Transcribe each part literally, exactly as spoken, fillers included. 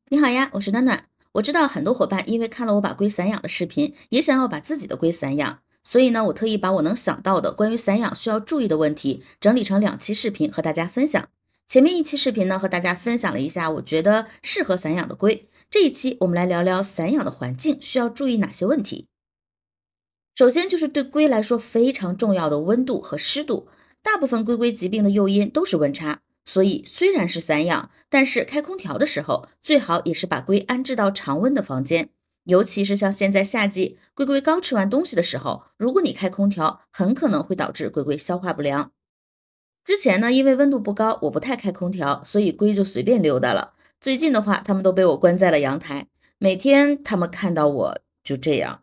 你好呀，我是暖暖。我知道很多伙伴因为看了我把龟散养的视频，也想要把自己的龟散养，所以呢，我特意把我能想到的关于散养需要注意的问题整理成两期视频和大家分享。前面一期视频呢，和大家分享了一下我觉得适合散养的龟。这一期我们来聊聊散养的环境需要注意哪些问题。首先就是对龟来说非常重要的温度和湿度，大部分龟龟疾病的诱因都是温差。所以虽然是散养，但是开空调的时候，最好也是把龟安置到常温的房间。尤其是像现在夏季，龟龟刚吃完东西的时候，如果你开空调，很可能会导致龟龟消化不良。之前呢，因为温度不高，我不太开空调，所以龟就随便溜达了。最近的话，它们都被我关在了阳台，每天它们看到我就这样。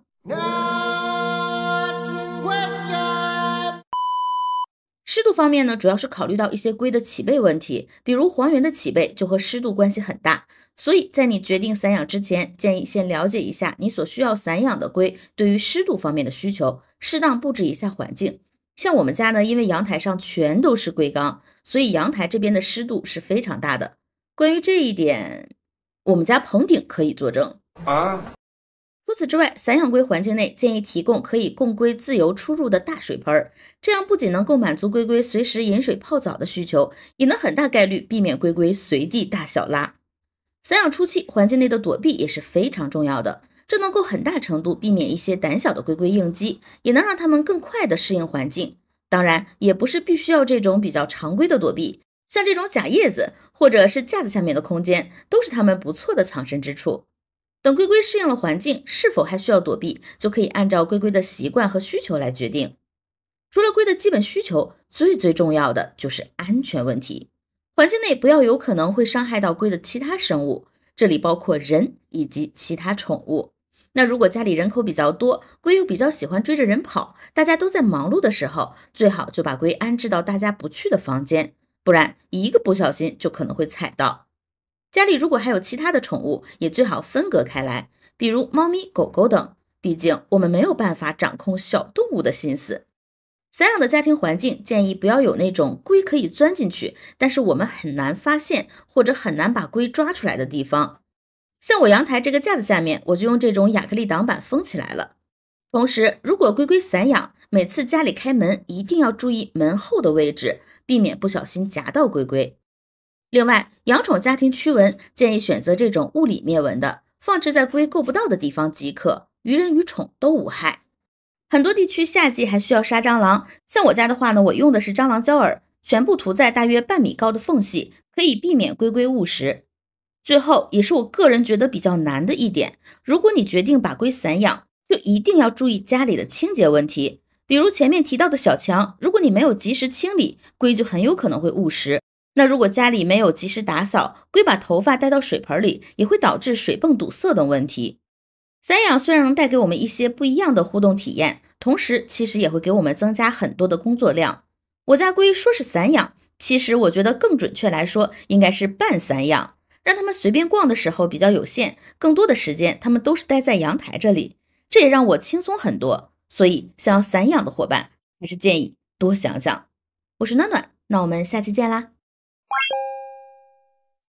湿度方面呢，主要是考虑到一些龟的起背问题，比如黄源的起背就和湿度关系很大，所以在你决定散养之前，建议先了解一下你所需要散养的龟对于湿度方面的需求，适当布置一下环境。像我们家呢，因为阳台上全都是龟缸，所以阳台这边的湿度是非常大的。关于这一点，我们家棚顶可以作证啊。除此之外，散养龟环境内建议提供可以供龟自由出入的大水盆，这样不仅能够满足龟龟随时饮水泡澡的需求，也能很大概率避免龟龟随地大小拉。散养初期，环境内的躲避也是非常重要的，这能够很大程度避免一些胆小的龟龟应激，也能让它们更快的适应环境。当然，也不是必须要这种比较常规的躲避，像这种假叶子或者是架子下面的空间，都是它们不错的藏身之处。等龟龟适应了环境，是否还需要躲避，就可以按照龟龟的习惯和需求来决定。除了龟的基本需求，最最重要的就是安全问题。环境内不要有可能会伤害到龟的其他生物，这里包括人以及其他宠物。那如果家里人口比较多，龟又比较喜欢追着人跑，大家都在忙碌的时候，最好就把龟安置到大家不去的房间，不然一个不小心就可能会踩到。家里如果还有其他的宠物，也最好分隔开来，比如猫咪、狗狗等，毕竟我们没有办法掌控小动物的心思。散养的家庭环境建议不要有那种龟可以钻进去，但是我们很难发现或者很难把龟抓出来的地方。像我阳台这个架子下面，我就用这种亚克力挡板封起来了。同时，如果龟龟散养，每次家里开门一定要注意门后的位置，避免不小心夹到龟龟。另外，养宠家庭驱蚊建议选择这种物理灭蚊的，放置在龟够不到的地方即可，于人于宠都无害。很多地区夏季还需要杀蟑螂，像我家的话呢，我用的是蟑螂胶饵，全部涂在大约半米高的缝隙，可以避免龟龟误食。最后，也是我个人觉得比较难的一点，如果你决定把龟散养，就一定要注意家里的清洁问题。比如前面提到的小强，如果你没有及时清理，龟就很有可能会误食。那如果家里没有及时打扫，龟把头发带到水盆里，也会导致水泵堵塞等问题。散养虽然能带给我们一些不一样的互动体验，同时其实也会给我们增加很多的工作量。我家龟说是散养，其实我觉得更准确来说应该是半散养，让它们随便逛的时候比较有限，更多的时间它们都是待在阳台这里，这也让我轻松很多。所以想要散养的伙伴，还是建议多想想。我是暖暖，那我们下期见啦。